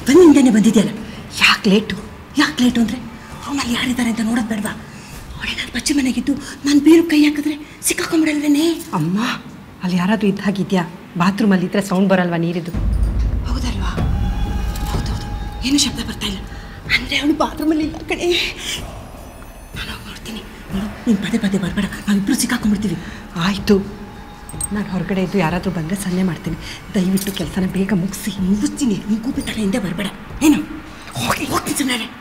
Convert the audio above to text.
ಬಂದಿಂದೇನೆ ಬಂದಿದೆಯಲ್ಲ, ಯಾಕೆ ಲೇಟು ಅಂದರೆ ರೂಮಲ್ಲಿ ಯಾರಿದ್ದಾರೆ ಅಂತ ನೋಡೋದು ಬೇಡವಾ? ಅವಳೆ ನಾನು ಬಚ್ಚಿ ಮನೆಗಿದ್ದು ನಾನು ಬೀರು ಕೈ ಹಾಕಿದ್ರೆ ಸಿಕ್ಕಾಕೊಂಡ್ಬಿಡಲ್ವೇನೆ? ಅಮ್ಮ, ಅಲ್ಲಿ ಯಾರಾದರೂ ಇದ್ದ ಹಾಗಿದ್ಯಾ? ಬಾತ್ರೂಮಲ್ಲಿ ಇದ್ರೆ ಸೌಂಡ್ ಬರಲ್ವಾ ನೀರಿದ್ದು? ಹೌದಲ್ವಾ? ಹೌದೌದು, ಏನು ಶಬ್ದ ಬರ್ತಾ ಇಲ್ಲ. ಅಂದರೆ ಅವಳು ಬಾತ್ರೂಮಲ್ಲಿ ಇಲ್ಲ ಕಡೆ. ನಾನು ಹೋಗಿ ನೋಡ್ತೀನಿ. ನೋಡು, ನೀನು ಪದೇ ಬರಬೇಡ, ನಾವಿಬ್ಬರು ಸಿಕ್ಕಾಕೊಂಡ್ಬಿಡ್ತೀವಿ. ಆಯಿತು, ನಾನು ಹೊರಗಡೆ ಇದ್ದು ಯಾರಾದರೂ ಬಂದರೆ ಸನ್ನೆ ಮಾಡ್ತೀನಿ. ದಯವಿಟ್ಟು ಕೆಲಸನ ಬೇಗ ಮುಗಿಸ್ತೀನಿ. ನೀನು ಕೂಪಿತ್ತಲ್ಲ, ಹಿಂದೆ ಬರಬೇಡ. ಏನು ಹೋಗಿ ಸುಮ್ಮನೆ.